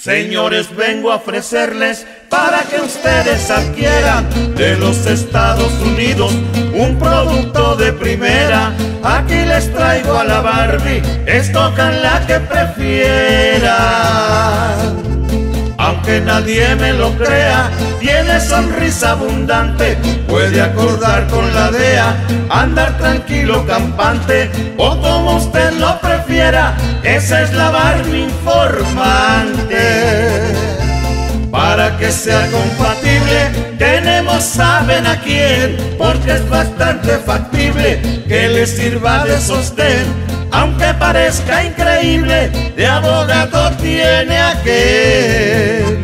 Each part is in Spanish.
Señores, vengo a ofrecerles para que ustedes adquieran de los Estados Unidos un producto de primera. Aquí les traigo a la Barbie, escojan la que prefieran. Aunque nadie me lo crea, tiene sonrisa abundante, puede acordar con la DEA, andar tranquilo campante, o como usted lo prefiera, esa es la Barbie informante. Para que sea compatible, tenemos saben a quién, porque es bastante factible que le sirva de sostén. Aunque parezca increíble, de abogado tiene aquel.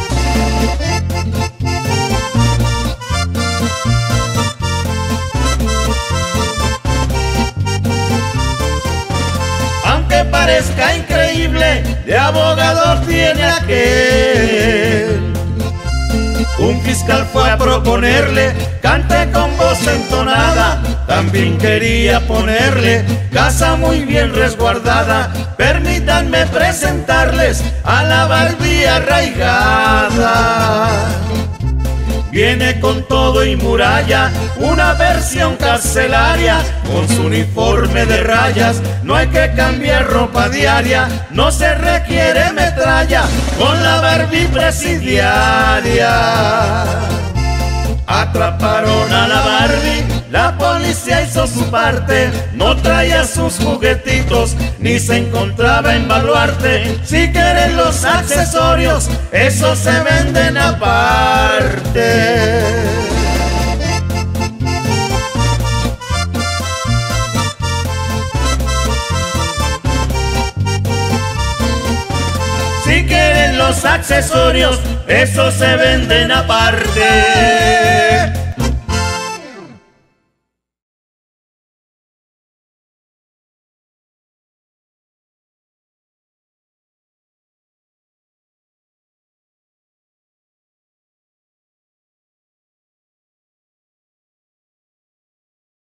Aunque parezca increíble, de abogado tiene aquel. Un fiscal fue a proponerle, cante con voz entonada. También quería ponerle casa muy bien resguardada. Permítanme presentarles a la Barbie arraigada. Viene con todo y muralla, una versión carcelaria, con su uniforme de rayas. No hay que cambiar ropa diaria, no se requiere metralla con la Barbie presidiaria. Atraparon a la Barbie, la policía hizo su parte, no traía sus juguetitos, ni se encontraba en Baluarte. Si quieren los accesorios, esos se venden aparte. Si quieren los accesorios, esos se venden aparte.